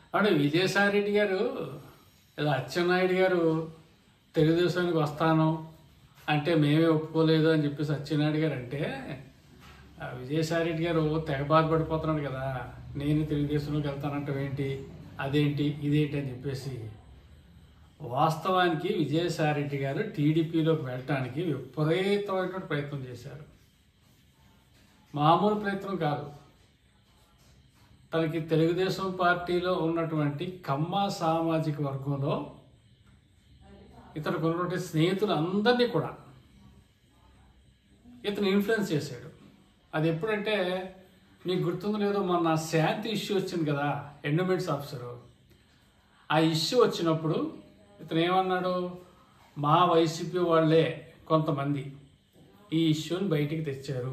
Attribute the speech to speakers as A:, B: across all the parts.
A: అంటే విజయసాయిరెడ్డి గారు లేదా అచ్చెన్నాయుడు గారు తెలుగుదేశానికి వస్తాను అంటే మేమే ఒప్పుకోలేదు అని చెప్పేసి అచ్చెన్నాయుడు గారు అంటే విజయసాయిరెడ్డి గారు తెగ బాధపడిపోతున్నాడు కదా. నేను తెలుగుదేశంలోకి వెళ్తానంటే ఏంటి, అదేంటి, ఇదేంటి అని చెప్పేసి. వాస్తవానికి విజయసాయిరెడ్డి గారు టీడీపీలోకి వెళ్ళటానికి విపరీతమైనటువంటి ప్రయత్నం చేశారు. మామూలు ప్రయత్నం కాదు. తనకి తెలుగుదేశం పార్టీలో ఉన్నటువంటి కమ్మ సామాజిక వర్గంలో ఇతనికి ఉన్నటువంటి స్నేహితులందరినీ కూడా ఇతను ఇన్ఫ్లుయెన్స్ చేశాడు. అది ఎప్పుడంటే మీకు గుర్తుందో లేదో, మొన్న శాంతి ఇష్యూ వచ్చింది కదా, ఎండోమెంట్స్ ఆఫీసరు. ఆ ఇష్యూ వచ్చినప్పుడు ఇతను ఏమన్నాడు, మా వైసీపీ వాళ్ళే కొంతమంది ఈ ఇష్యూని బయటికి తెచ్చారు,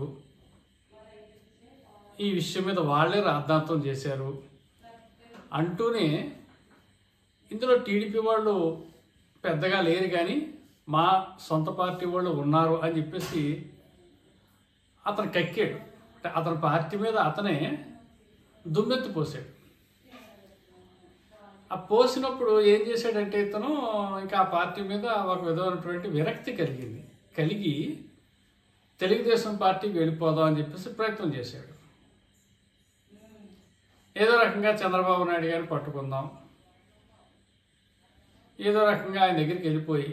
A: ఈ విషయం మీద వాళ్ళే రాద్ధాంతం చేశారు అంటూనే, ఇందులో టీడీపీ వాళ్ళు పెద్దగా లేరు కానీ మా సొంత పార్టీ వాళ్ళు ఉన్నారు అని చెప్పేసి అతను కక్కాడు. అతని పార్టీ మీద అతనే దుమ్మెత్తి పోసాడు. ఆ పోసినప్పుడు ఏం చేశాడంటే ఇతను ఇంకా ఆ పార్టీ మీద ఒక విధమైనటువంటి విరక్తి కలిగి తెలుగుదేశం పార్టీకి వెళ్ళిపోదాం అని చెప్పేసి ప్రయత్నం చేశాడు. ఏదో రకంగా చంద్రబాబు నాయుడు గారిని పట్టుకుందాం, ఏదో రకంగా ఆయన దగ్గరికి వెళ్ళిపోయి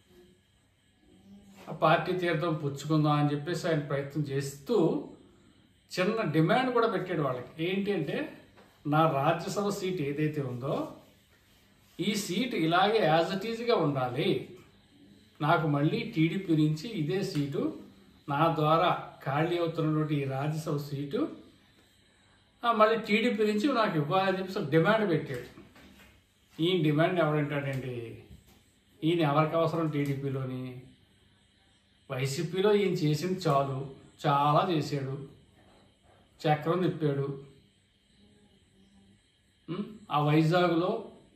A: ఆ పార్టీ తీర్థం పుచ్చుకుందాం అని చెప్పేసి ఆయన ప్రయత్నం చేస్తూ చిన్న డిమాండ్ కూడా పెట్టాడు వాళ్ళకి. ఏంటి అంటే, నా రాజ్యసభ సీట్ ఏదైతే ఉందో ఈ సీటు ఇలాగే యాజ్ ఇట్ ఈజ్గా ఉండాలి, నాకు మళ్ళీ టీడీపీ నుంచి ఇదే సీటు నా ద్వారా ఖాళీ అవుతున్నటువంటి ఈ రాజ్యసభ సీటు మళ్ళీ టీడీపీ నుంచి నాకు ఇవ్వాలని చెప్పేసి డిమాండ్ పెట్టాడు. ఈ డిమాండ్ ఎవరంటాడండి, ఈయన ఎవరికి అవసరం టీడీపీలోని, వైసీపీలో ఈయన చేసింది చాలు, చాలా చేశాడు, చక్రం తిప్పాడు. ఆ వైజాగ్లో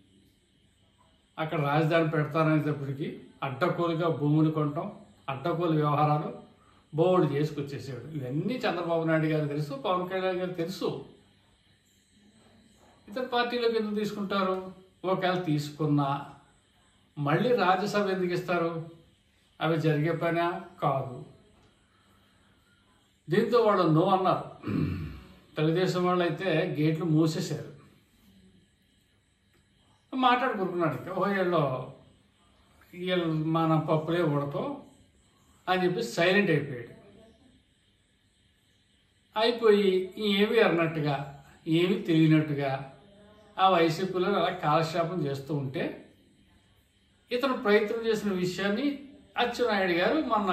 A: అక్కడ రాజధాని పెడతాననేటప్పటికీ అడ్డకోలుగా భూములు కొనటం, అడ్డకోలు వ్యవహారాలు బోర్డు చేసుకొచ్చేసాడు. ఇవన్నీ చంద్రబాబు నాయుడు గారు తెలుసు, పవన్ కళ్యాణ్ గారు తెలుసు. ఇతర పార్టీలోకి ఎందుకు తీసుకుంటారు? ఒకవేళ తీసుకున్నా మళ్ళీ రాజ్యసభ ఎందుకు ఇస్తారు? అవి జరిగే పని కాదు. దీంతో వాళ్ళు నో అన్నారు. తెలుగుదేశం వాళ్ళు అయితే గేట్లు మూసేశారు. మాట్లాడుకుంటున్నాడు ఇంకా, వీళ్ళు మన పప్పులే ఉడతాం అని చెప్పి సైలెంట్ అయిపోయాడు. అయిపోయి ఏమీ అన్నట్టుగా, ఏమీ తెలియనట్టుగా ఆ వైసీపీలో అలా కాలక్షేపం చేస్తూ ఉంటే ఇతను ప్రయత్నం చేసిన విషయాన్ని అచ్చెన్నాయుడు గారు మొన్న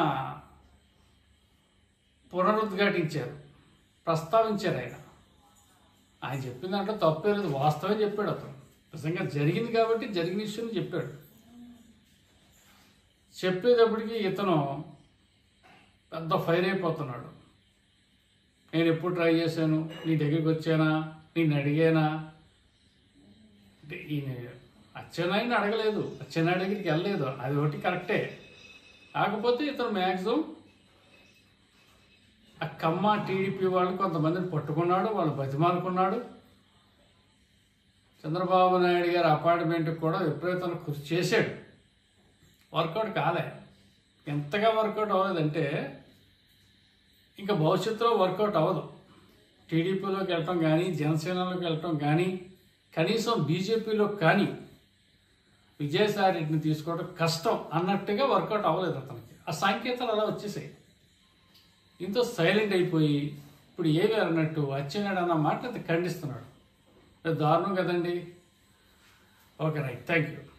A: పునరుద్ఘాటించారు, ప్రస్తావించారు. ఆయన చెప్పిన దాంట్లో తప్పే లేదు, వాస్తవం చెప్పాడు. అతను నిజంగా జరిగింది కాబట్టి జరిగిన విషయం చెప్పాడు. చెప్పేటప్పటికి ఇతను పెద్ద ఫైర్ అయిపోతున్నాడు. నేను ఎప్పుడు ట్రై చేశాను, నీ దగ్గరికి వచ్చానా, నేను అడిగానా అంటే, ఈయన అచ్చెన్నాయుడిని అడగలేదు, అచ్చెన్నాయుడు దగ్గరికి వెళ్ళలేదు, అది ఒకటి కరెక్టే. కాకపోతే ఇతను మ్యాక్సిమం ఆ కమ్మ టీడీపీ వాళ్ళు కొంతమందిని పట్టుకున్నాడు, వాళ్ళు బతిమాలుకున్నాడు. చంద్రబాబు నాయుడు గారి అపార్ట్మెంట్కి కూడా విపరీతంగా కృషి చేశాడు. వర్కౌట్ కాలే. ఎంతగా వర్కౌట్ అవ్వలేదంటే ఇంకా భవిష్యత్తులో వర్కౌట్ అవ్వదు. టీడీపీలోకి వెళ్ళటం కానీ, జనసేనలోకి వెళ్ళటం కానీ, కనీసం బీజేపీలో కానీ విజయసాయిరెడ్డిని తీసుకోవడం కష్టం అన్నట్టుగా వర్కౌట్ అవ్వలేదు అతనికి. ఆ సంకేతాలు అలా వచ్చేసాయి. దీంతో సైలెంట్ అయిపోయి ఇప్పుడు ఏమి అన్నట్టు అచ్చెన్నాయుడు అన్న మాట ఖండిస్తున్నాడు. దారుణం కదండి. Okay, right, thank you.